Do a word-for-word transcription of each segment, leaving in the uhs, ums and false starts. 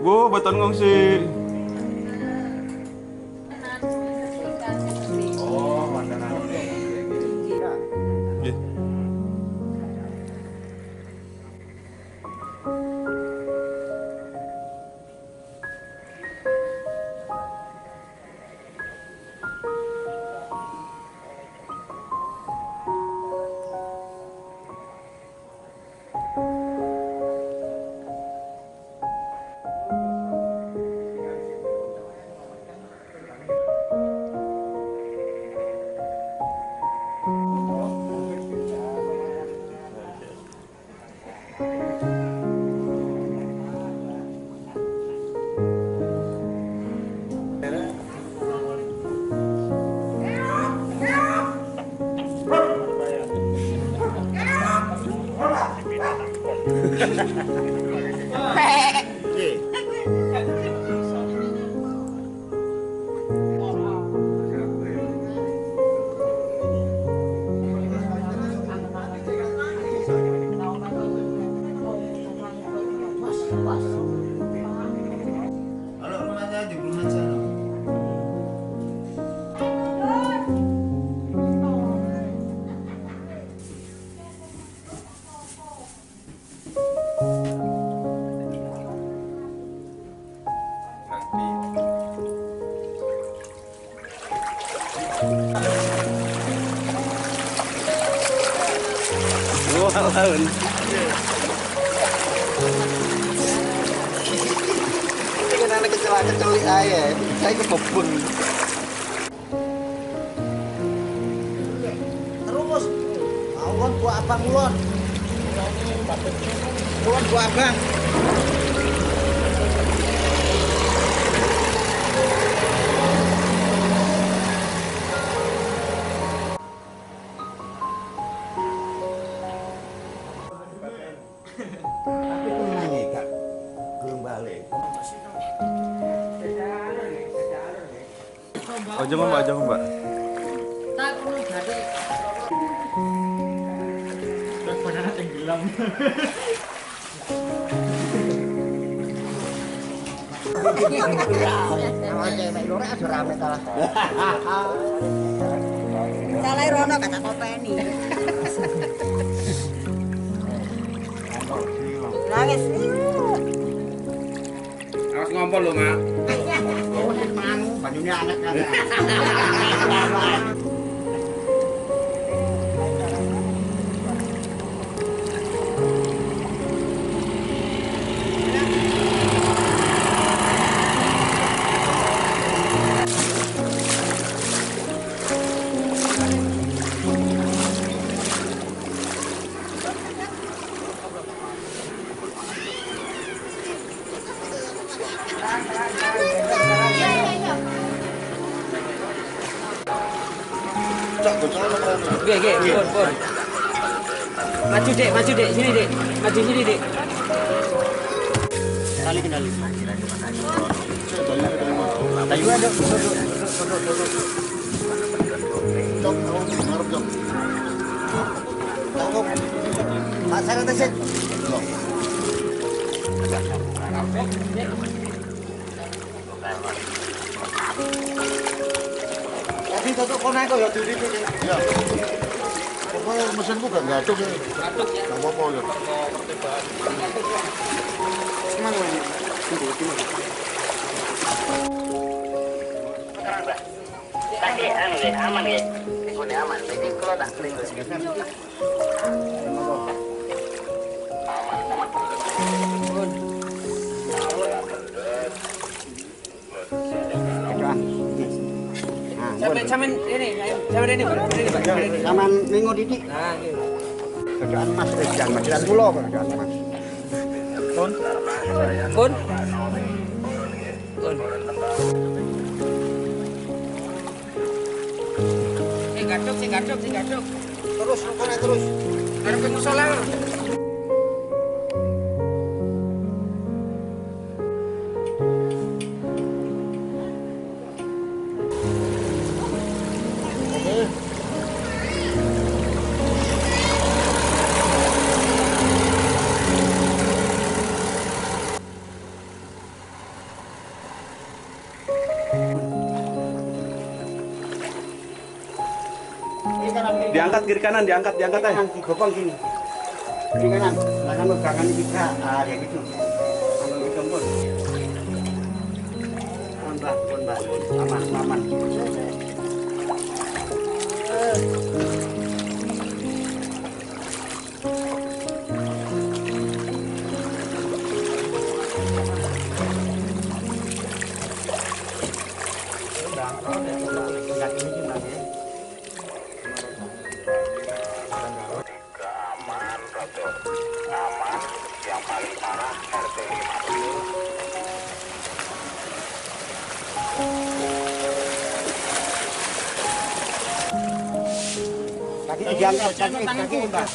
Bu, beton ngungsi. Oh, makanan. Nggih. Kalau rumahnya di Bunga sana. Wah, laun. Ini kan anak kecil-kecil aja, saya kebebun. Terus, ulon buah abang ulon. Ulon buah abang. Tapi tenang ya kak, belum balik. Oh, jangan Mbak, jangan Mbak. Tak perlu jadi. Benar tenggelam. Kalau cewek lore ada rame salah. Salah rono kata kopeni. Nangis. Awas ngompol lho, Mak. Oh, manu, banyunya anak kan. Oke, oke, pun, pun. Maju dek, maju dek, sini dek, maju sini dek. Kali kendali. Tayu ada, duduk, duduk, duduk, duduk. Pak saya tesit. Tapi tutup kona kok ya diri itu. Ya. Pokoknya mesin gua gak ngaduk ya. Ngaduk ya. Gak apa-apa ya. Emang ini. Tunggu, tunggu. Tapi anu deh, aman ya. Ini aman. Jadi kalau tak kering Sampai sampai ini, sampai ini, Pak. Ini, Pak. Ini. Saman minggu didik. Nah, ini. Kerjaan Mas Rizwan, Madiran Pulau kerjaan Mas. Pun. Pun. Pun. Eh, gadok, sih gadok, sih gadok. Terus, rukun terus. Ada ke musola. Diangkat kiri kanan, diangkat, diangkat aja. Kanan, digopong gini. Kiri kanan, kanan pegangan bisa. Ah, kayak gitu. Ambil gitu pun. Aman, Mbak, pun, Mbak. Aman, aman. Kaki diangkat, kaki, kaki, Mbak.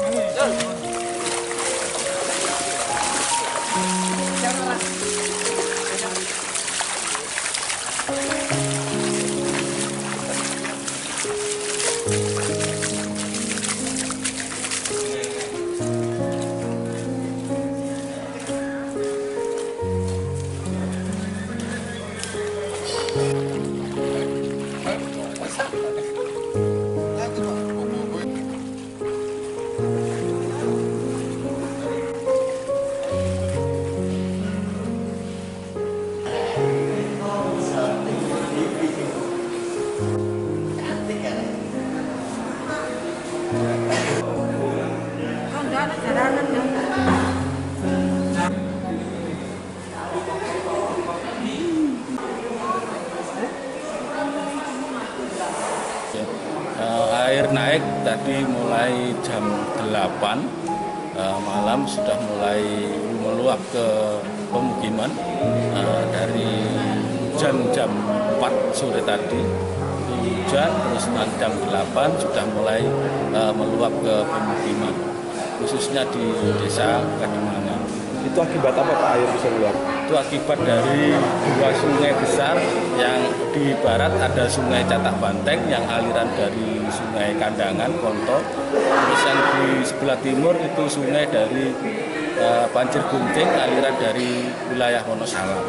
Uh, air naik tadi mulai jam delapan uh, malam sudah mulai meluap ke pemukiman uh, dari hujan jam empat sore tadi itu hujan terus jam delapan sudah mulai uh, meluap ke pemukiman khususnya di desa Kademangan. Itu akibat apa Pak air bisa meluap? Itu akibat dari dua sungai besar yang di barat ada sungai Catak Banteng yang aliran dari sungai Kandangan, Konto. Terus yang di sebelah timur itu sungai dari uh, Pancir Gunting aliran dari wilayah Wonosalam.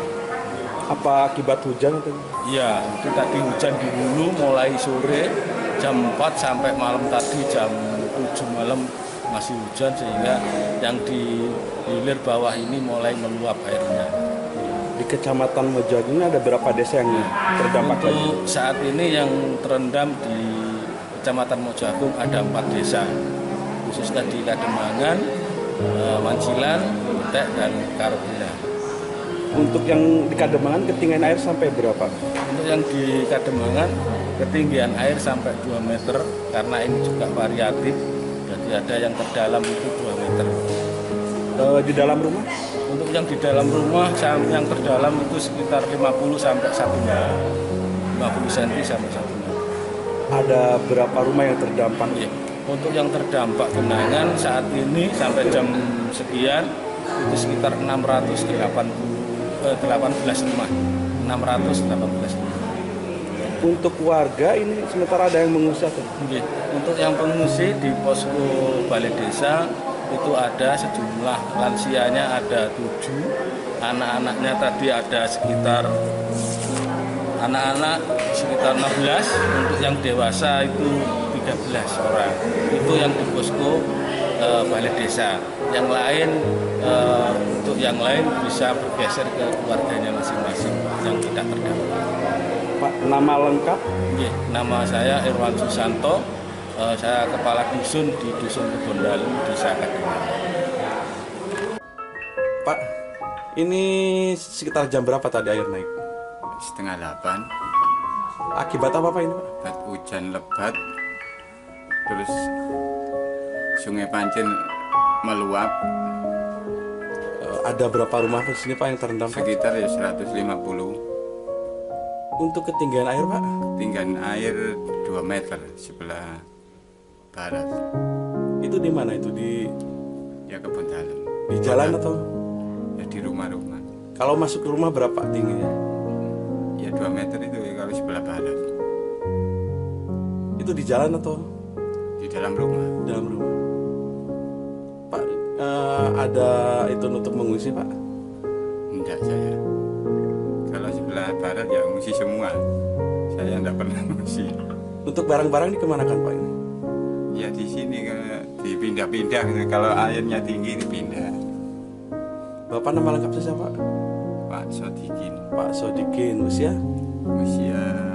Apa akibat hujan itu? Iya, itu tadi hujan di hulu mulai sore jam empat sampai malam tadi jam tujuh malam masih hujan sehingga yang di hilir bawah ini mulai meluap airnya. Di Kecamatan Mojoagung ini ada berapa desa yang terdampak lagi? Untuk saat ini yang terendam di Kecamatan Mojoagung ada empat desa, khususnya di Kademangan, Mancilan, Butek, dan Karobina. Untuk yang di Kademangan ketinggian air sampai berapa? Untuk yang di Kademangan ketinggian air sampai dua meter karena ini juga variatif. Jadi ada yang terdalam itu dua meter. E, di dalam rumah? Untuk yang di dalam rumah yang terdalam itu sekitar lima puluh sampai satu meter. lima puluh sentimeter sampai satu meter. Ada berapa rumah yang terdampak? Ya. Untuk yang terdampak genangan saat ini sampai jam sekian itu sekitar enam ratus delapan belas rumah. enam ratus delapan belas rumah. Untuk warga ini sementara ada yang mengungsi atau? Oke. Untuk yang pengungsi di posko balai desa itu ada sejumlah lansianya ada tujuh, anak-anaknya tadi ada sekitar anak-anak sekitar enam belas, untuk yang dewasa itu tiga belas orang. Itu yang di posko e, balai desa. Yang lain e, untuk yang lain bisa bergeser ke keluarganya masing-masing yang tidak terdampak. Pak, nama lengkap? Oke, nama saya Irwan Susanto, uh, saya kepala dusun di Dusun Kebondalu, Desa Kademangan. Pak, ini sekitar jam berapa tadi air naik? Setengah delapan. Akibat apa Pak ini Pak? Akibat hujan lebat, terus Sungai Pancir meluap. E, ada berapa rumah di sini Pak yang terendam? Sekitar ya seratus lima puluh. Untuk ketinggian air Pak? Ketinggian air dua meter sebelah barat. Itu di mana itu? Di Ya kebun dalam. di jalan atau? Ya di rumah-rumah. Kalau masuk ke rumah berapa tingginya? Ya dua meter itu ya kalau sebelah barat. Itu di jalan atau? Di dalam rumah. Dalam rumah. Pak, eh, ada itu untuk mengungsi Pak? Enggak saya. Kalau sebelah barat ya ngungsi semua. Saya enggak pernah ngungsi. Untuk barang-barang dikemanakan Pak ini? Ya di sini kan dipindah-pindah gitu. Kalau airnya tinggi dipindah. Bapak nama lengkap siapa? Pak Sodikin Pak Sodikin, usia usia